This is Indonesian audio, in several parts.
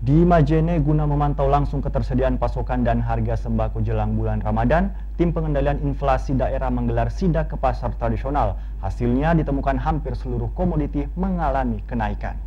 Di Majene, guna memantau langsung ketersediaan pasokan dan harga sembako jelang bulan Ramadan, tim pengendalian inflasi daerah menggelar sidak ke pasar tradisional. Hasilnya ditemukan hampir seluruh komoditi mengalami kenaikan.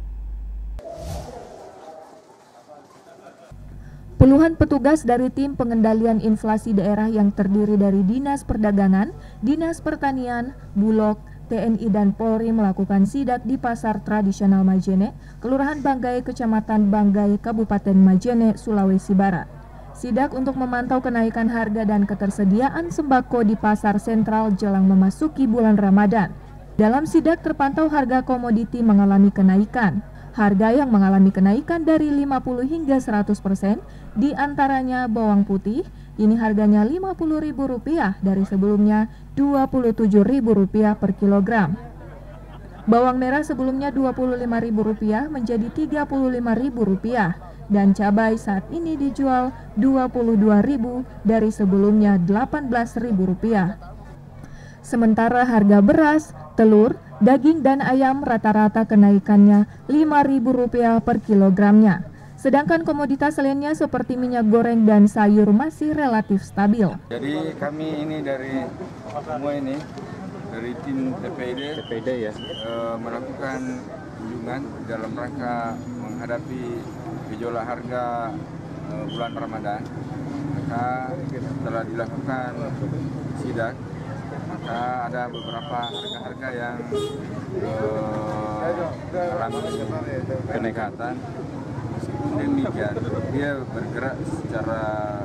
Puluhan petugas dari tim pengendalian inflasi daerah yang terdiri dari Dinas Perdagangan, Dinas Pertanian, Bulog, TNI dan Polri melakukan sidak di pasar tradisional Majene, Kelurahan Banggai, Kecamatan Banggai, Kabupaten Majene, Sulawesi Barat. Sidak untuk memantau kenaikan harga dan ketersediaan sembako di pasar sentral jelang memasuki bulan Ramadan. Dalam sidak terpantau harga komoditi mengalami kenaikan. Harga yang mengalami kenaikan dari 50 hingga 100%, di antaranya bawang putih, ini harganya Rp50.000 dari sebelumnya Rp27.000 per kilogram. Bawang merah sebelumnya Rp25.000 menjadi Rp35.000 dan cabai saat ini dijual Rp22.000 dari sebelumnya Rp18.000. Sementara harga beras, telur, daging dan ayam rata-rata kenaikannya Rp5.000 per kilogramnya. Sedangkan komoditas lainnya seperti minyak goreng dan sayur masih relatif stabil. Jadi kami ini dari semua ini dari tim TPID ya, melakukan kunjungan dalam rangka menghadapi gejolak harga bulan Ramadan. Maka setelah dilakukan sidak, maka ada beberapa harga-harga yang mengalami kenaikan. Demikian dia bergerak secara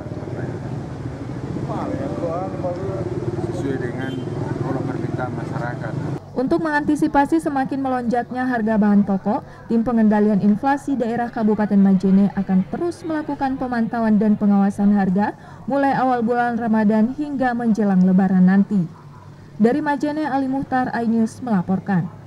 sesuai dengan pola permintaan masyarakat. Untuk mengantisipasi semakin melonjaknya harga bahan pokok, tim pengendalian inflasi daerah Kabupaten Majene akan terus melakukan pemantauan dan pengawasan harga mulai awal bulan Ramadan hingga menjelang Lebaran nanti. Dari Majene, Ali Muhtar, iNews melaporkan.